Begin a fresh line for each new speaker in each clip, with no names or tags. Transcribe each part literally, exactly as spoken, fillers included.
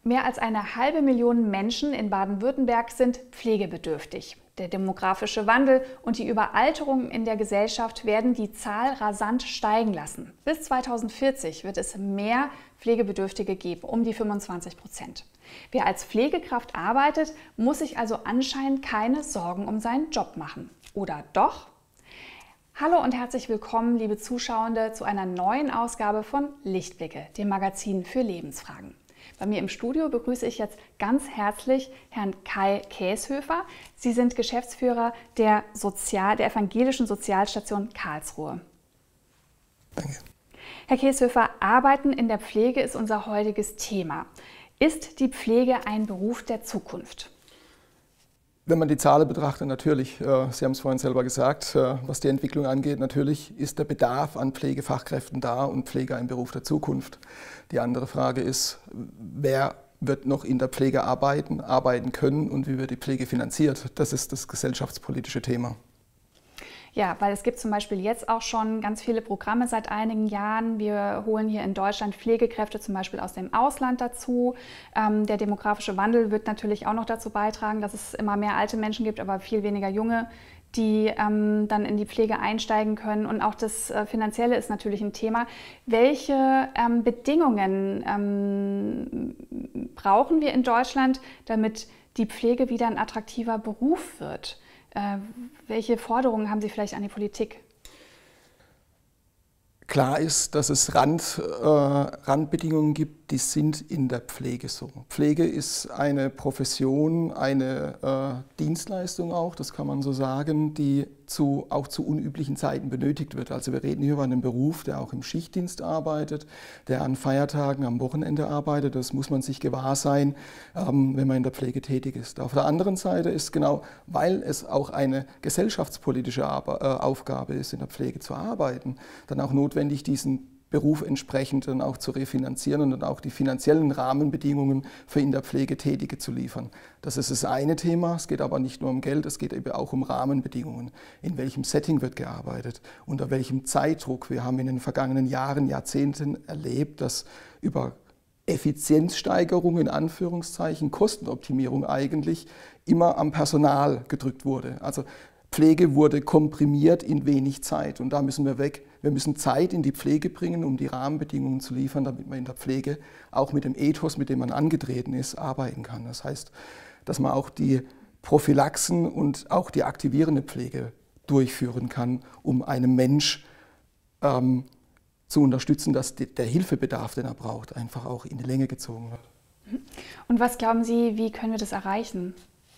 Mehr als eine halbe Million Menschen in Baden-Württemberg sind pflegebedürftig. Der demografische Wandel und die Überalterung in der Gesellschaft werden die Zahl rasant steigen lassen. Bis zweitausendvierzig wird es mehr Pflegebedürftige geben, um die fünfundzwanzig Prozent. Wer als Pflegekraft arbeitet, muss sich also anscheinend keine Sorgen um seinen Job machen. Oder doch? Hallo und herzlich willkommen, liebe Zuschauende, zu einer neuen Ausgabe von Lichtblicke, dem Magazin für Lebensfragen. Bei mir im Studio begrüße ich jetzt ganz herzlich Herrn Kai Käshöfer. Sie sind Geschäftsführer der, Sozial-, der Evangelischen Sozialstation Karlsruhe.
Danke.
Herr Käshöfer, Arbeiten in der Pflege ist unser heutiges Thema. Ist die Pflege ein Beruf der Zukunft?
Wenn man die Zahlen betrachtet, natürlich, äh, Sie haben es vorhin selber gesagt, äh, was die Entwicklung angeht, natürlich ist der Bedarf an Pflegefachkräften da und Pflege ein Beruf der Zukunft. Die andere Frage ist, wer wird noch in der Pflege arbeiten, arbeiten können und wie wird die Pflege finanziert? Das ist das gesellschaftspolitische Thema.
Ja, weil es gibt zum Beispiel jetzt auch schon ganz viele Programme seit einigen Jahren. Wir holen hier in Deutschland Pflegekräfte zum Beispiel aus dem Ausland dazu. Ähm, der demografische Wandel wird natürlich auch noch dazu beitragen, dass es immer mehr alte Menschen gibt, aber viel weniger junge, die ähm, dann in die Pflege einsteigen können. Und auch das äh, Finanzielle ist natürlich ein Thema. Welche ähm, Bedingungen ähm, brauchen wir in Deutschland, damit die Pflege wieder ein attraktiver Beruf wird? Äh, welche Forderungen haben Sie vielleicht an die Politik?
Klar ist, dass es Rand, äh, Randbedingungen gibt, die sind in der Pflege so. Pflege ist eine Profession, eine äh, Dienstleistung auch, das kann man so sagen, die zu, auch zu unüblichen Zeiten benötigt wird. Also wir reden hier über einen Beruf, der auch im Schichtdienst arbeitet, der an Feiertagen, am Wochenende arbeitet. Das muss man sich gewahr sein, ähm, wenn man in der Pflege tätig ist. Auf der anderen Seite ist genau, weil es auch eine gesellschaftspolitische Ar- äh, Aufgabe ist, in der Pflege zu arbeiten, dann auch notwendig, diesen Beruf entsprechend dann auch zu refinanzieren und dann auch die finanziellen Rahmenbedingungen für in der Pflege Tätige zu liefern. Das ist das eine Thema, es geht aber nicht nur um Geld, es geht eben auch um Rahmenbedingungen. In welchem Setting wird gearbeitet, unter welchem Zeitdruck. Wir haben in den vergangenen Jahren, Jahrzehnten erlebt, dass über Effizienzsteigerung in Anführungszeichen, Kostenoptimierung eigentlich immer am Personal gedrückt wurde. Also Pflege wurde komprimiert in wenig Zeit und da müssen wir weg. Wir müssen Zeit in die Pflege bringen, um die Rahmenbedingungen zu liefern, damit man in der Pflege auch mit dem Ethos, mit dem man angetreten ist, arbeiten kann. Das heißt, dass man auch die Prophylaxen und auch die aktivierende Pflege durchführen kann, um einem Mensch ähm, zu unterstützen, dass der Hilfebedarf, den er braucht, einfach auch in die Länge gezogen wird.
Und was glauben Sie, wie können wir das erreichen?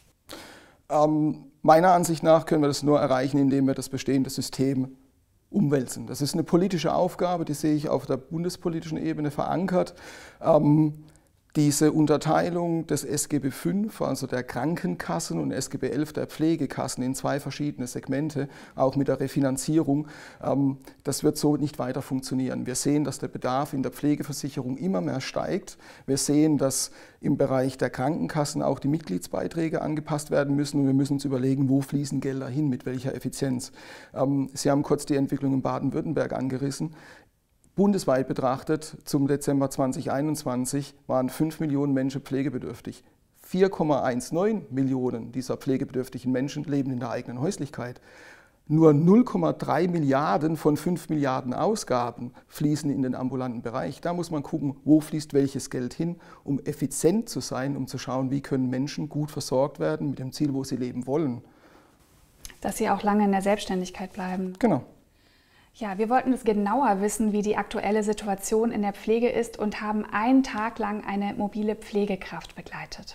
Ähm, meiner Ansicht nach können wir das nur erreichen, indem wir das bestehende System umwälzen. Das ist eine politische Aufgabe, die sehe ich auf der bundespolitischen Ebene verankert. Ähm, diese Unterteilung des S G B fünf, also der Krankenkassen, und S G B elf der Pflegekassen in zwei verschiedene Segmente, auch mit der Refinanzierung, ähm, das wird so nicht weiter funktionieren. Wir sehen, dass der Bedarf in der Pflegeversicherung immer mehr steigt. Wir sehen, dass im Bereich der Krankenkassen auch die Mitgliedsbeiträge angepasst werden müssen und wir müssen uns überlegen, wo fließen Gelder hin, mit welcher Effizienz. Ähm, Sie haben kurz die Entwicklung in Baden-Württemberg angerissen. Bundesweit betrachtet, zum Dezember zweitausendeinundzwanzig waren fünf Millionen Menschen pflegebedürftig. vier Komma neunzehn Millionen dieser pflegebedürftigen Menschen leben in der eigenen Häuslichkeit. Nur null Komma drei Milliarden von fünf Milliarden Ausgaben fließen in den ambulanten Bereich. Da muss man gucken, wo fließt welches Geld hin, um effizient zu sein, um zu schauen, wie können Menschen gut versorgt werden mit dem Ziel, wo sie leben wollen.
Dass sie auch lange in der Selbstständigkeit bleiben.
Genau.
Ja, wir wollten es genauer wissen, wie die aktuelle Situation in der Pflege ist und haben einen Tag lang eine mobile Pflegekraft begleitet.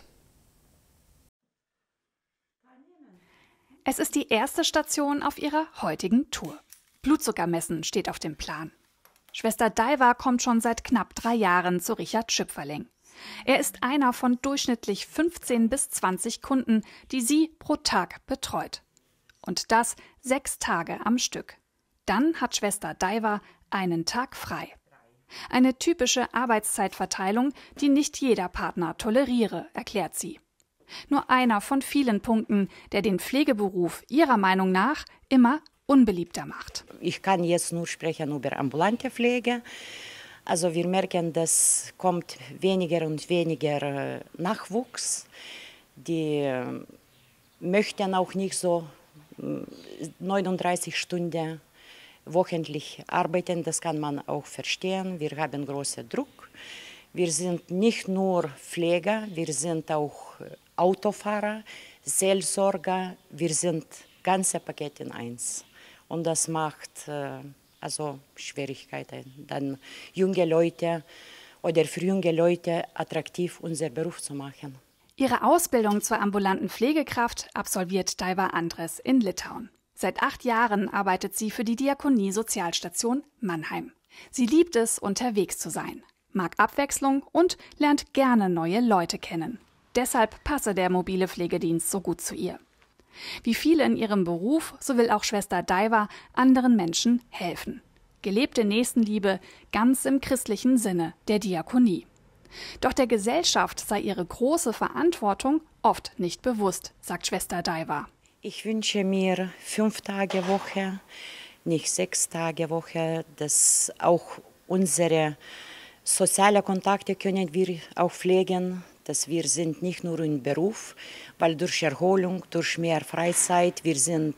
Es ist die erste Station auf ihrer heutigen Tour. Blutzuckermessen steht auf dem Plan. Schwester Daiva kommt schon seit knapp drei Jahren zu Richard Schüpferling. Er ist einer von durchschnittlich fünfzehn bis zwanzig Kunden, die sie pro Tag betreut. Und das sechs Tage am Stück. Dann hat Schwester Daiva einen Tag frei. Eine typische Arbeitszeitverteilung, die nicht jeder Partner toleriere, erklärt sie. Nur einer von vielen Punkten, der den Pflegeberuf ihrer Meinung nach immer unbeliebter macht.
Ich kann jetzt nur sprechen über ambulante Pflege. Also wir merken, dass kommt weniger und weniger Nachwuchs. Die möchten auch nicht so neununddreißig Stunden wöchentlich arbeiten. Das kann man auch verstehen. Wir haben großen Druck. Wir sind nicht nur Pfleger, wir sind auch Autofahrer, Seelsorger. Wir sind ganze Paket in eins. Und das macht äh, also Schwierigkeiten, dann junge Leute oder für junge Leute attraktiv unseren Beruf zu machen.
Ihre Ausbildung zur ambulanten Pflegekraft absolviert Daiva Andres in Litauen. Seit acht Jahren arbeitet sie für die Diakonie-Sozialstation Mannheim. Sie liebt es, unterwegs zu sein, mag Abwechslung und lernt gerne neue Leute kennen. Deshalb passe der mobile Pflegedienst so gut zu ihr. Wie viele in ihrem Beruf, so will auch Schwester Daiva anderen Menschen helfen. Gelebte Nächstenliebe ganz im christlichen Sinne der Diakonie. Doch der Gesellschaft sei ihre große Verantwortung oft nicht bewusst, sagt Schwester Daiva.
Ich wünsche mir fünf Tage Woche, nicht sechs Tage Woche, dass auch unsere sozialen Kontakte können wir auch pflegen. Dass wir sind nicht nur im Beruf, weil durch Erholung, durch mehr Freizeit, wir sind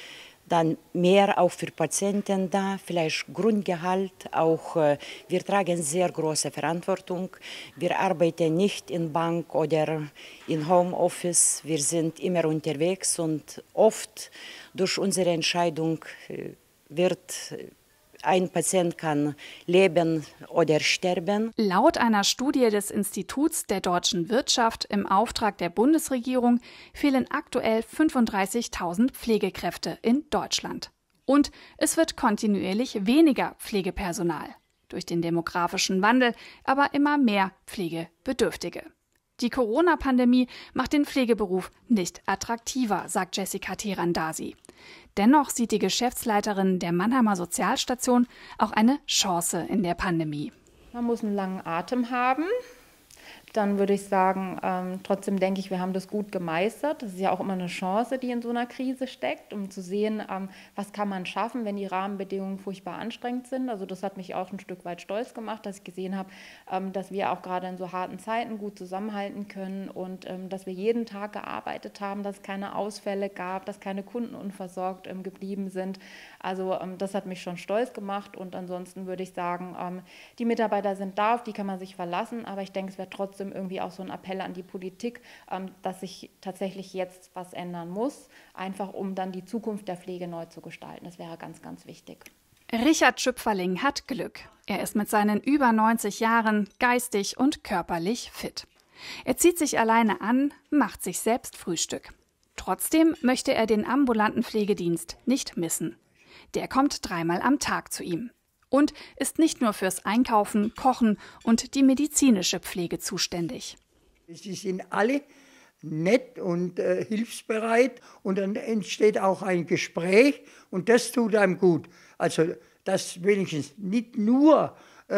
dann mehr auch für Patienten da, vielleicht Grundgehalt, auch äh, wir tragen sehr große Verantwortung. Wir arbeiten nicht in Bank oder in Homeoffice, wir sind immer unterwegs und oft durch unsere Entscheidung äh, wird ein Patient kann leben oder sterben.
Laut einer Studie des Instituts der deutschen Wirtschaft im Auftrag der Bundesregierung fehlen aktuell fünfunddreißigtausend Pflegekräfte in Deutschland. Und es wird kontinuierlich weniger Pflegepersonal. Durch den demografischen Wandel aber immer mehr Pflegebedürftige. Die Corona-Pandemie macht den Pflegeberuf nicht attraktiver, sagt Jessica Tirandasi. Dennoch sieht die Geschäftsleiterin der Mannheimer Sozialstation auch eine Chance in der Pandemie.
Man muss einen langen Atem haben. Dann würde ich sagen, ähm, trotzdem denke ich, wir haben das gut gemeistert. Das ist ja auch immer eine Chance, die in so einer Krise steckt, um zu sehen, ähm, was kann man schaffen, wenn die Rahmenbedingungen furchtbar anstrengend sind. Also das hat mich auch ein Stück weit stolz gemacht, dass ich gesehen habe, ähm, dass wir auch gerade in so harten Zeiten gut zusammenhalten können und ähm, dass wir jeden Tag gearbeitet haben, dass es keine Ausfälle gab, dass keine Kunden unversorgt ähm, geblieben sind. Also ähm, das hat mich schon stolz gemacht und ansonsten würde ich sagen, ähm, die Mitarbeiter sind da, auf die kann man sich verlassen, aber ich denke, es wäre trotzdem irgendwie auch so ein Appell an die Politik, dass sich tatsächlich jetzt was ändern muss, einfach um dann die Zukunft der Pflege neu zu gestalten. Das wäre ganz, ganz wichtig.
Richard Schüpferling hat Glück. Er ist mit seinen über neunzig Jahren geistig und körperlich fit. Er zieht sich alleine an, macht sich selbst Frühstück. Trotzdem möchte er den ambulanten Pflegedienst nicht missen. Der kommt dreimal am Tag zu ihm. Und ist nicht nur fürs Einkaufen, Kochen und die medizinische Pflege zuständig.
Sie sind alle nett und äh, hilfsbereit und dann entsteht auch ein Gespräch und das tut einem gut. Also das wenigstens nicht nur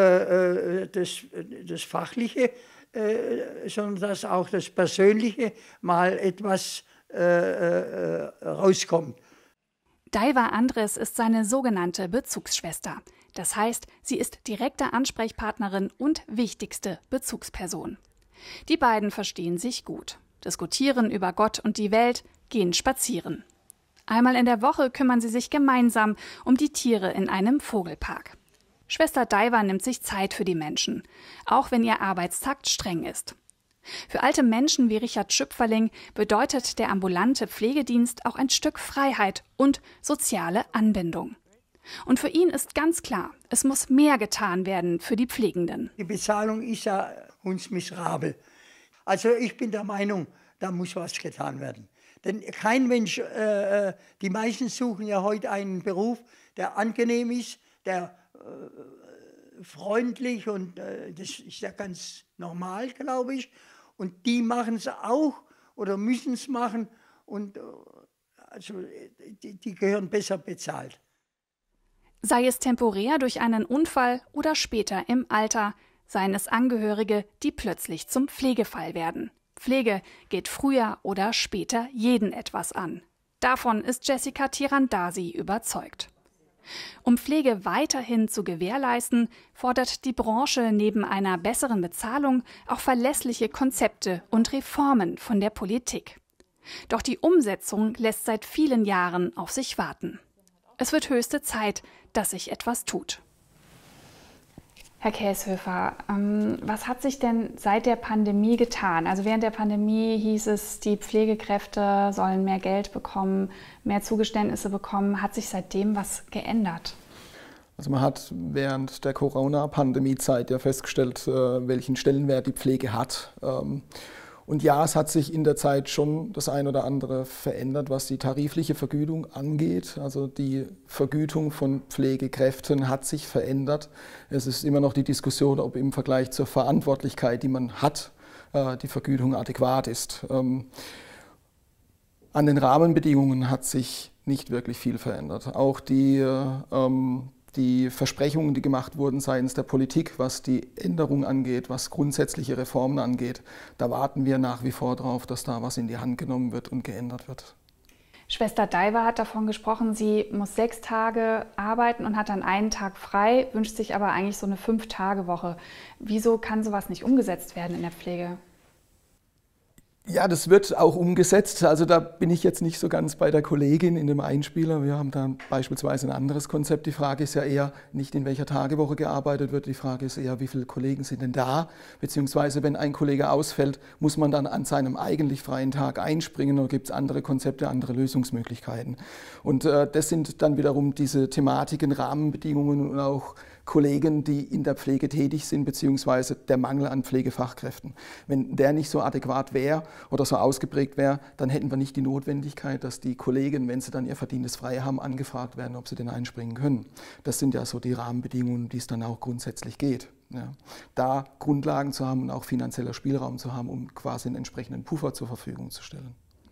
äh, das, das Fachliche, äh, sondern dass auch das Persönliche mal etwas äh, äh, rauskommt.
Daiva Andres ist seine sogenannte Bezugsschwester. Das heißt, sie ist direkte Ansprechpartnerin und wichtigste Bezugsperson. Die beiden verstehen sich gut, diskutieren über Gott und die Welt, gehen spazieren. Einmal in der Woche kümmern sie sich gemeinsam um die Tiere in einem Vogelpark. Schwester Daiva nimmt sich Zeit für die Menschen, auch wenn ihr Arbeitstakt streng ist. Für alte Menschen wie Richard Schüpferling bedeutet der ambulante Pflegedienst auch ein Stück Freiheit und soziale Anbindung. Und für ihn ist ganz klar, es muss mehr getan werden für die Pflegenden.
Die Bezahlung ist ja uns miserabel. Also ich bin der Meinung, da muss was getan werden. Denn kein Mensch, äh, die meisten suchen ja heute einen Beruf, der angenehm ist, der äh, freundlich und äh, das ist ja ganz normal, glaube ich. Und die machen es auch oder müssen es machen und äh, also, die, die gehören besser bezahlt.
Sei es temporär durch einen Unfall oder später im Alter, seien es Angehörige, die plötzlich zum Pflegefall werden. Pflege geht früher oder später jeden etwas an. Davon ist Jessica Tirandasi überzeugt. Um Pflege weiterhin zu gewährleisten, fordert die Branche neben einer besseren Bezahlung auch verlässliche Konzepte und Reformen von der Politik. Doch die Umsetzung lässt seit vielen Jahren auf sich warten. Es wird höchste Zeit, dass sich etwas tut. Herr Käshöfer, ähm, was hat sich denn seit der Pandemie getan? Also während der Pandemie hieß es, die Pflegekräfte sollen mehr Geld bekommen, mehr Zugeständnisse bekommen. Hat sich seitdem was geändert?
Also man hat während der Corona-Pandemie-Zeit ja festgestellt, welchen Stellenwert die Pflege hat. Und ja, es hat sich in der Zeit schon das ein oder andere verändert, was die tarifliche Vergütung angeht. Also die Vergütung von Pflegekräften hat sich verändert. Es ist immer noch die Diskussion, ob im Vergleich zur Verantwortlichkeit, die man hat, die Vergütung adäquat ist. An den Rahmenbedingungen hat sich nicht wirklich viel verändert. Auch die ähm, Die Versprechungen, die gemacht wurden seitens der Politik, was die Änderung angeht, was grundsätzliche Reformen angeht, da warten wir nach wie vor darauf, dass da was in die Hand genommen wird und geändert wird.
Schwester Daiva hat davon gesprochen, sie muss sechs Tage arbeiten und hat dann einen Tag frei, wünscht sich aber eigentlich so eine Fünf-Tage-Woche. Wieso kann sowas nicht umgesetzt werden in der Pflege?
Ja, das wird auch umgesetzt. Also da bin ich jetzt nicht so ganz bei der Kollegin in dem Einspieler. Wir haben da beispielsweise ein anderes Konzept. Die Frage ist ja eher nicht, in welcher Tagewoche gearbeitet wird. Die Frage ist eher, wie viele Kollegen sind denn da? Beziehungsweise, wenn ein Kollege ausfällt, muss man dann an seinem eigentlich freien Tag einspringen oder gibt es andere Konzepte, andere Lösungsmöglichkeiten? Und äh, das sind dann wiederum diese Thematiken, Rahmenbedingungen und auch Kollegen, die in der Pflege tätig sind, beziehungsweise der Mangel an Pflegefachkräften. Wenn der nicht so adäquat wäre oder so ausgeprägt wäre, dann hätten wir nicht die Notwendigkeit, dass die Kollegen, wenn sie dann ihr Verdientes frei haben, angefragt werden, ob sie denn einspringen können. Das sind ja so die Rahmenbedingungen, um die es dann auch grundsätzlich geht. Ja. Da Grundlagen zu haben und auch finanzieller Spielraum zu haben, um quasi einen entsprechenden Puffer zur Verfügung zu stellen.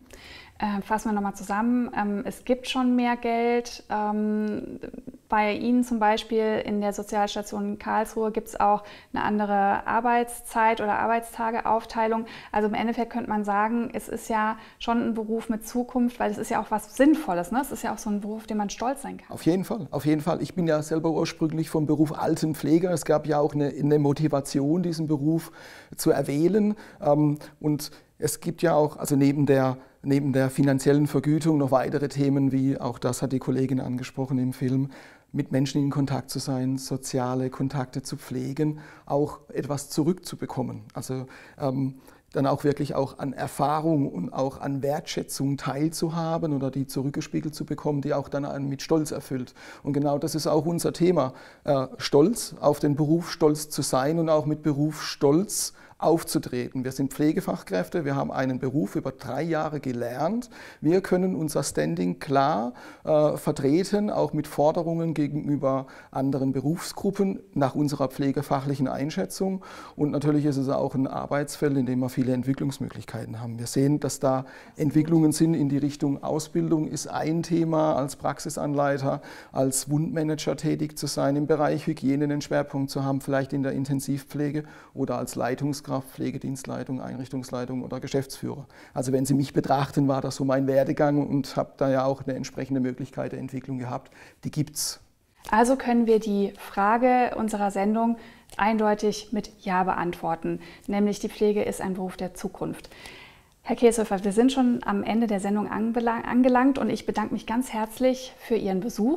Äh, fassen wir nochmal zusammen. Ähm, es gibt schon mehr Geld. Ähm, bei Ihnen zum Beispiel in der Sozialstation Karlsruhe gibt es auch eine andere Arbeitszeit- oder Arbeitstageaufteilung. Also im Endeffekt könnte man sagen, es ist ja schon ein Beruf mit Zukunft, weil es ist ja auch was Sinnvolles. Ne? Es ist ja auch so ein Beruf, auf den man stolz sein kann.
Auf jeden Fall, auf jeden Fall. Ich bin ja selber ursprünglich vom Beruf Altenpfleger. Es gab ja auch eine, eine Motivation, diesen Beruf zu erwählen. Ähm, und es gibt ja auch, also neben der Neben der finanziellen Vergütung noch weitere Themen, wie auch das hat die Kollegin angesprochen im Film, mit Menschen in Kontakt zu sein, soziale Kontakte zu pflegen, auch etwas zurückzubekommen. Also ähm, dann auch wirklich auch an Erfahrung und auch an Wertschätzung teilzuhaben oder die zurückgespiegelt zu bekommen, die auch dann einen mit Stolz erfüllt. Und genau das ist auch unser Thema, äh, Stolz auf den Beruf, stolz zu sein und auch mit Berufsstolz aufzutreten. Wir sind Pflegefachkräfte, wir haben einen Beruf über drei Jahre gelernt. Wir können unser Standing klar äh, vertreten, auch mit Forderungen gegenüber anderen Berufsgruppen nach unserer pflegefachlichen Einschätzung. Und natürlich ist es auch ein Arbeitsfeld, in dem wir viele Entwicklungsmöglichkeiten haben. Wir sehen, dass da Entwicklungen sind in die Richtung Ausbildung ist ein Thema, als Praxisanleiter, als Wundmanager tätig zu sein, im Bereich Hygiene einen Schwerpunkt zu haben, vielleicht in der Intensivpflege oder als Leitungskraft, Pflegedienstleitung, Einrichtungsleitung oder Geschäftsführer. Also wenn Sie mich betrachten, war das so mein Werdegang und habe da ja auch eine entsprechende Möglichkeit der Entwicklung gehabt. Die gibt's.
Also können wir die Frage unserer Sendung eindeutig mit Ja beantworten, nämlich die Pflege ist ein Beruf der Zukunft. Herr Käshöfer, wir sind schon am Ende der Sendung angelangt und ich bedanke mich ganz herzlich für Ihren Besuch.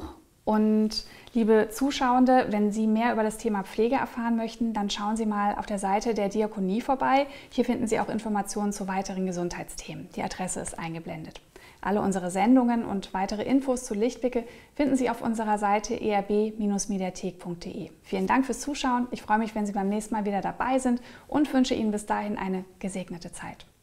Und liebe Zuschauende, wenn Sie mehr über das Thema Pflege erfahren möchten, dann schauen Sie mal auf der Seite der Diakonie vorbei. Hier finden Sie auch Informationen zu weiteren Gesundheitsthemen. Die Adresse ist eingeblendet. Alle unsere Sendungen und weitere Infos zu Lichtblicke finden Sie auf unserer Seite e r b Bindestrich mediathek punkt de. Vielen Dank fürs Zuschauen. Ich freue mich, wenn Sie beim nächsten Mal wieder dabei sind und wünsche Ihnen bis dahin eine gesegnete Zeit.